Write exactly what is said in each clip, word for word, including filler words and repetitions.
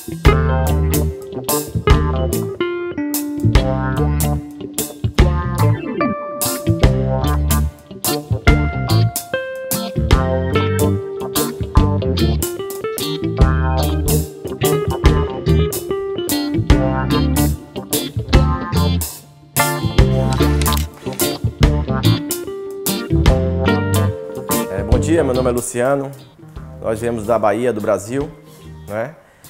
Bom dia, meu nome é Luciano, nós viemos da Bahia, do Brasil, né?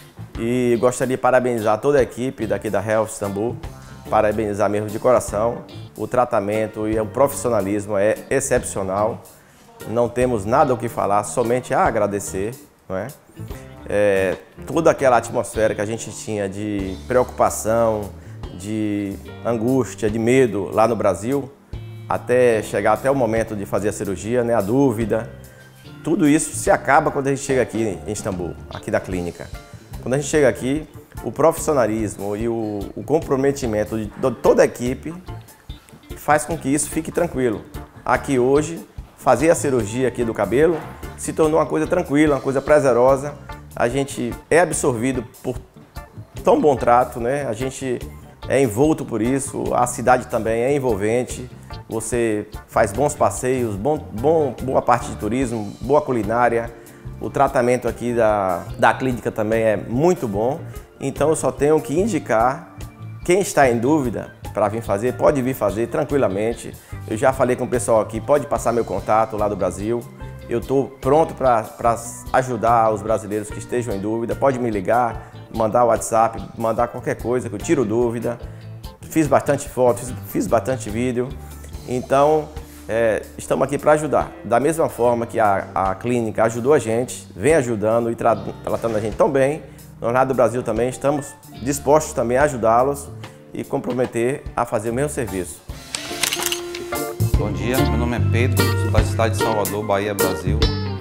E gostaria de parabenizar toda a equipe daqui da Health Istanbul, parabenizar mesmo de coração. O tratamento e o profissionalismo é excepcional, não temos nada o que falar, somente a agradecer, não é? É, toda aquela atmosfera que a gente tinha de preocupação, de angústia, de medo lá no Brasil, até chegar até o momento de fazer a cirurgia, né, a dúvida, tudo isso se acaba quando a gente chega aqui em Istambul, aqui da clínica. Quando a gente chega aqui, o profissionalismo e o, o comprometimento de toda a equipe faz com que isso fique tranquilo. Aqui hoje, fazer a cirurgia aqui do cabelo se tornou uma coisa tranquila, uma coisa prazerosa. A gente é absorvido por tão bom trato, né? A gente é envolto por isso, a cidade também é envolvente. Você faz bons passeios, bom, bom, boa parte de turismo, boa culinária. O tratamento aqui da, da clínica também é muito bom. Então eu só tenho que indicar, quem está em dúvida para vir fazer, pode vir fazer tranquilamente. Eu já falei com o pessoal aqui, pode passar meu contato lá do Brasil. Eu estou pronto para ajudar os brasileiros que estejam em dúvida. Pode me ligar, mandar o WhatsApp, mandar qualquer coisa que eu tiro dúvida. Fiz bastante foto, fiz, fiz bastante vídeo. Então, é, estamos aqui para ajudar. Da mesma forma que a, a clínica ajudou a gente, vem ajudando e tra tratando a gente tão bem, nós lá do Brasil também estamos dispostos também a ajudá-los e comprometer a fazer o mesmo serviço. Bom dia, meu nome é Pedro, sou da cidade de Salvador, Bahia, Brasil.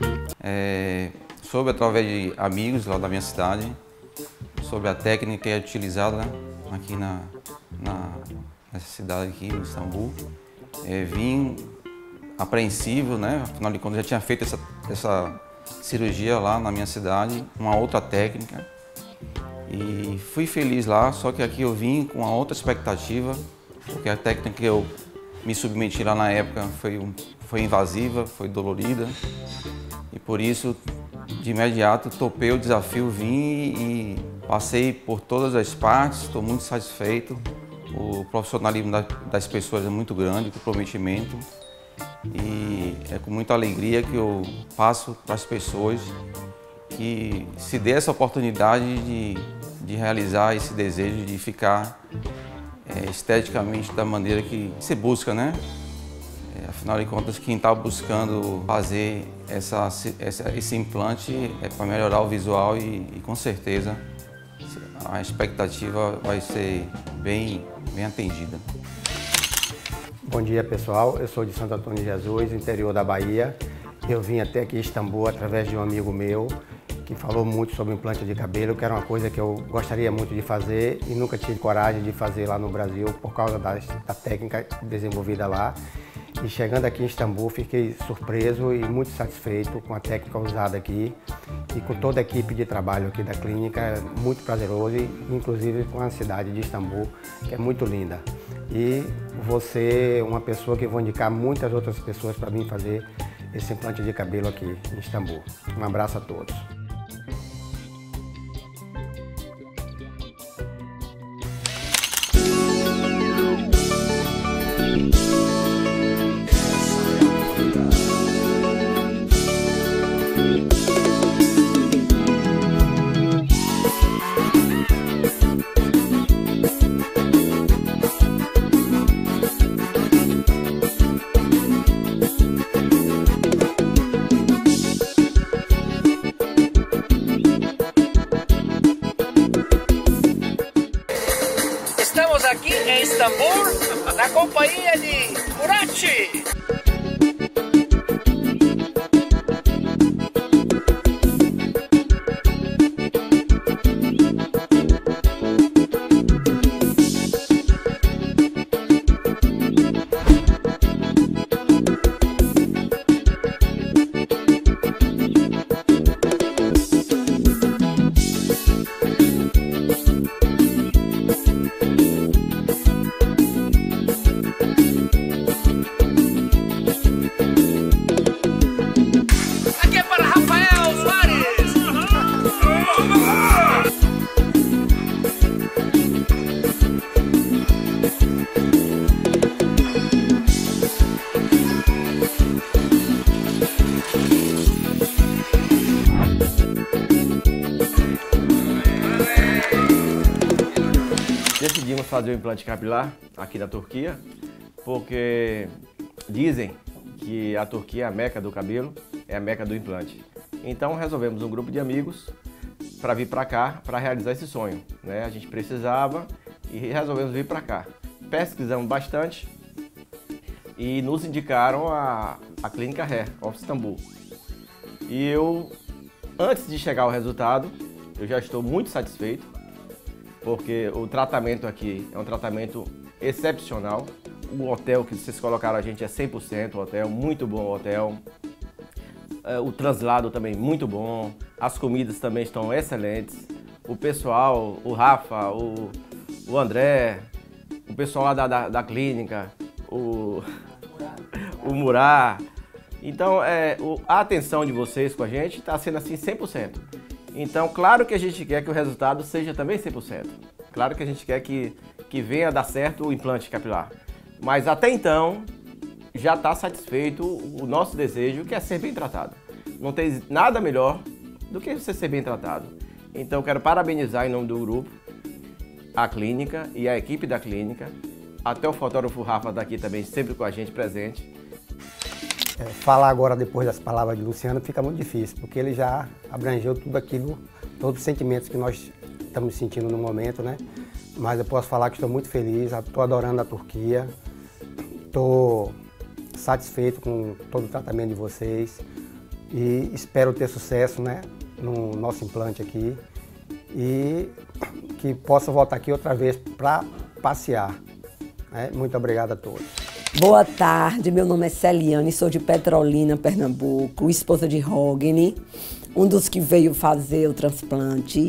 É, soube através de amigos lá da minha cidade sobre a técnica que é utilizada aqui na, na, nessa cidade aqui, em Istambul. É, vim apreensivo, né? Afinal de contas, já tinha feito essa, essa cirurgia lá na minha cidade, uma outra técnica. E fui feliz lá, só que aqui eu vim com uma outra expectativa, porque a técnica que eu me submeti lá na época foi, um, foi invasiva, foi dolorida. E por isso, de imediato, topei o desafio, vim e passei por todas as partes, estou muito satisfeito. O profissionalismo das pessoas é muito grande, o comprometimento, e é com muita alegria que eu passo para as pessoas que se dê essa oportunidade de, de realizar esse desejo de ficar é, esteticamente da maneira que se busca, né? É, afinal de contas, quem está buscando fazer essa, essa, esse implante é para melhorar o visual e, e com certeza a expectativa vai ser bem, bem atendida. Bom dia, pessoal. Eu sou de Santo Antônio de Jesus, interior da Bahia. Eu vim até aqui em Istambul através de um amigo meu que falou muito sobre implante de cabelo, que era uma coisa que eu gostaria muito de fazer e nunca tive coragem de fazer lá no Brasil por causa da, da técnica desenvolvida lá. E chegando aqui em Istambul, fiquei surpreso e muito satisfeito com a técnica usada aqui e com toda a equipe de trabalho aqui da clínica, muito prazeroso, e inclusive com a cidade de Istambul, que é muito linda. E você é uma pessoa que eu vou indicar muitas outras pessoas para vir fazer esse implante de cabelo aqui em Istambul. Um abraço a todos. Estamos aqui em Istambul, na companhia de Murat. Decidimos fazer o implante capilar aqui na Turquia, porque dizem que a Turquia é a meca do cabelo, é a meca do implante. Então resolvemos um grupo de amigos para vir para cá para realizar esse sonho, né? A gente precisava e resolvemos vir para cá. Pesquisamos bastante e nos indicaram a, a Clínica Hair of Istambul. E eu, antes de chegar ao resultado, eu já estou muito satisfeito, porque o tratamento aqui é um tratamento excepcional. O hotel que vocês colocaram a gente é cem por cento hotel, muito bom hotel. O translado também muito bom, as comidas também estão excelentes. O pessoal, o Rafa, o, o André, o pessoal lá da, da, da clínica, o, o Murá. Então, é, o, a atenção de vocês com a gente está sendo assim cem por cento. Então, claro que a gente quer que o resultado seja também cem por cento. Claro que a gente quer que, que venha a dar certo o implante capilar. Mas até então, já está satisfeito o nosso desejo, que é ser bem tratado. Não tem nada melhor do que você ser bem tratado. Então, quero parabenizar em nome do grupo a clínica e a equipe da clínica. Até o fotógrafo Rafa daqui também, sempre com a gente presente. É, falar agora, depois das palavras de Luciano, fica muito difícil, porque ele já abrangeu tudo aquilo, todos os sentimentos que nós estamos sentindo no momento, né? Mas eu posso falar que estou muito feliz, estou adorando a Turquia, estou satisfeito com todo o tratamento de vocês e espero ter sucesso, né, no nosso implante aqui e que possa voltar aqui outra vez para passear. Né? Muito obrigado a todos. Boa tarde, meu nome é Celiane, sou de Petrolina, Pernambuco, esposa de Rogni, um dos que veio fazer o transplante.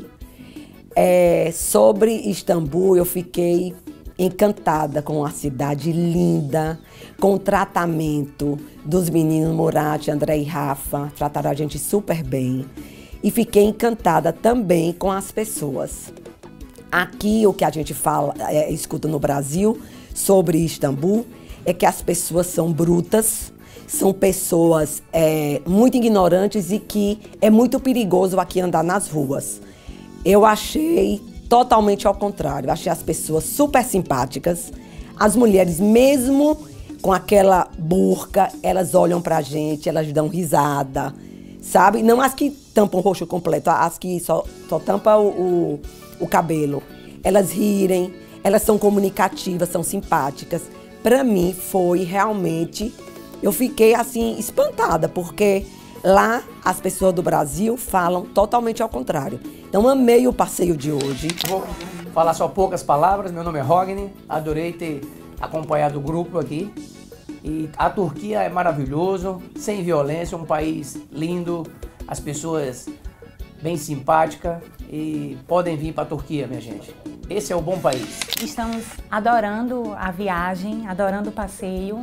É, sobre Istambul, eu fiquei encantada com a cidade linda, com o tratamento dos meninos Murat, André e Rafa, trataram a gente super bem. E fiquei encantada também com as pessoas. Aqui, o que a gente fala, é, escuta no Brasil sobre Istambul, é que as pessoas são brutas, são pessoas é, muito ignorantes e que é muito perigoso aqui andar nas ruas. Eu achei totalmente ao contrário, achei as pessoas super simpáticas, as mulheres mesmo com aquela burca, elas olham pra gente, elas dão risada, sabe? Não as que tampam o rosto completo, as que só, só tampam o, o, o cabelo. Elas rirem, elas são comunicativas, são simpáticas. Pra mim foi realmente, eu fiquei assim espantada, porque lá as pessoas do Brasil falam totalmente ao contrário. Então amei o passeio de hoje. Vou falar só poucas palavras, meu nome é Rogni, adorei ter acompanhado o grupo aqui. E a Turquia é maravilhoso, sem violência, um país lindo, as pessoas bem simpáticas e podem vir para a Turquia, minha gente. Esse é o bom país. Estamos adorando a viagem, adorando o passeio.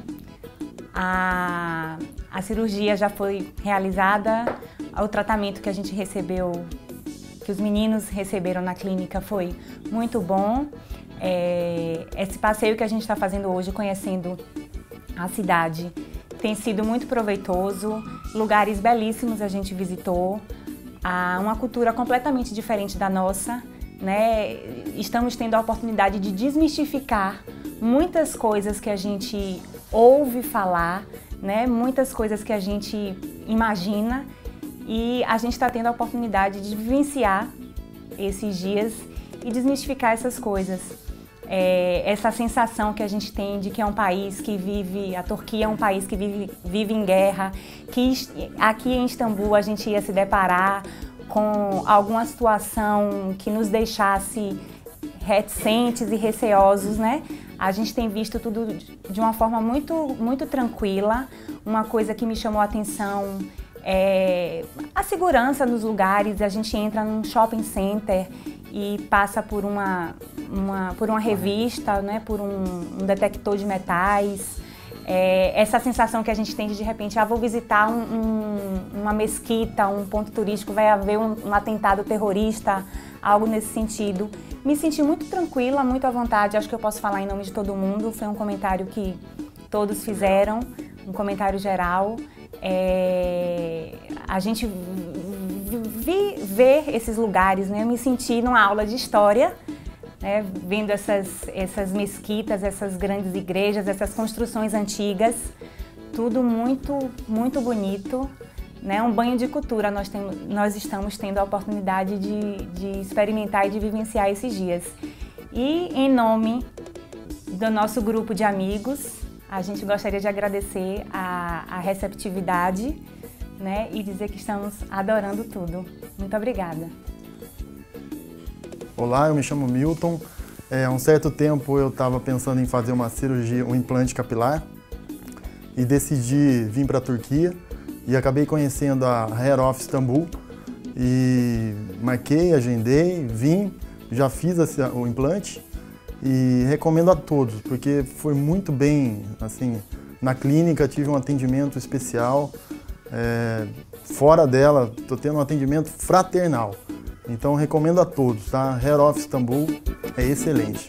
A, a cirurgia já foi realizada, o tratamento que a gente recebeu, que os meninos receberam na clínica foi muito bom. É, esse passeio que a gente está fazendo hoje, conhecendo a cidade, tem sido muito proveitoso, lugares belíssimos a gente visitou, há uma cultura completamente diferente da nossa, né? Estamos tendo a oportunidade de desmistificar muitas coisas que a gente ouve falar, né? Muitas coisas que a gente imagina, e a gente está tendo a oportunidade de vivenciar esses dias e desmistificar essas coisas. É, essa sensação que a gente tem de que é um país que vive, a Turquia é um país que vive, vive em guerra, que aqui em Istambul a gente ia se deparar com alguma situação que nos deixasse reticentes e receosos, né? A gente tem visto tudo de uma forma muito, muito tranquila. Uma coisa que me chamou a atenção é a segurança nos lugares. A gente entra num shopping center e passa por uma, uma, por uma revista, né, por um, um detector de metais. É, essa sensação que a gente tem de, de repente, ah, vou visitar um, um, uma mesquita, um ponto turístico, vai haver um, um atentado terrorista algo nesse sentido. Me senti muito tranquila, muito à vontade, acho que eu posso falar em nome de todo mundo, foi um comentário que todos fizeram, um comentário geral. É, a gente vi, ver esses lugares, né? Eu me senti numa aula de história, né? Vendo essas, essas mesquitas, essas grandes igrejas, essas construções antigas, tudo muito, muito bonito, né? Um banho de cultura nós, tem, nós estamos tendo a oportunidade de, de experimentar e de vivenciar esses dias. E em nome do nosso grupo de amigos, a gente gostaria de agradecer a, a receptividade, né, e dizer que estamos adorando tudo. Muito obrigada. Olá, eu me chamo Milton. É, há um certo tempo eu estava pensando em fazer uma cirurgia, um implante capilar, e decidi vir para a Turquia e acabei conhecendo a Hair of Istanbul e marquei, agendei, vim, já fiz o implante. E recomendo a todos, porque foi muito bem, assim, na clínica tive um atendimento especial, é, fora dela estou tendo um atendimento fraternal. Então recomendo a todos, tá? Hair of Istanbul é excelente.